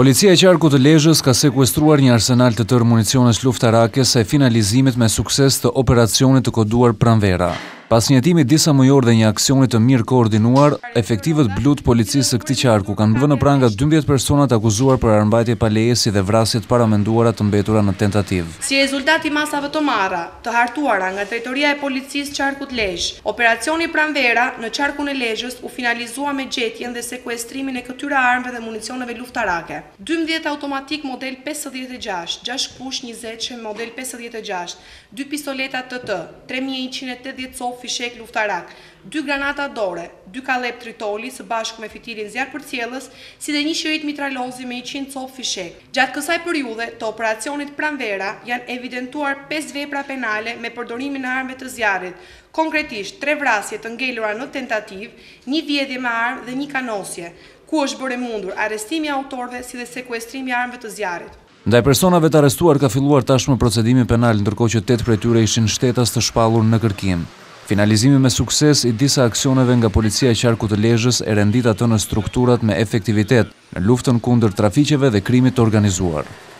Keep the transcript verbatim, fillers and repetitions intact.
Policia e qarkut të Lezhës ka sekuestruar një arsenal të tërë municionesh luftarake sa finalizimit me sukses të operacionit të koduar Pranvera. Pas një hetimit disa mujor dhe një aksionit të mirë koordinuar, efektivët blut policisë së këtij qarku kanë vënë në pranga dymbëdhjetë personat akuzuar për armbajtje pa leje si dhe vrasjet paramenduara të mbetura në tentativë. Si rezultat i masave të marra, të hartuara nga drejtoria e policisë qarkut Lezhë, operacioni Pranvera në qarkun e Lezhës u finalizua me gjetjen dhe sekuestrimin e këtyre armëve dhe municioneve luftarake. dymbëdhjetë automatik model pesëdhjetë e gjashtë, gjashtë kush njëzet model pesëdhjetë e gjashtë, dy pistoleta T T, tre mijë njëqind e tetëdhjetë copë fishek luftarak, dy granata dore, dy kalep tritoli së bashku me fitilin zjarrpërcjellës, si dhe një shirit mitralozi me njëqind copë fishek. Gjatë kësaj periudhe të operacionit Pranvera janë evidentuar pesë vepra penale me përdorimin e armëve të zjarrit, konkretisht tre vrasje të ngelura në tentativë, një vjedhje me armë dhe një kanosje, ku është bërë mundur arrestimi i autorëve si dhe sekuestrimi i armëve të zjarrit. Ndaj personave të arrestuar ka filluar tashmë procedimi penal, ndërkohë që tetë prej tyre ishin shtetas të shpallur në kërkim. Finalizimi me sukses i disa aksioneve nga policia e qarkut të Lezhës e rendit atë në strukturat me efektivitet në luftën kundër trafiqeve dhe krimit të organizuar.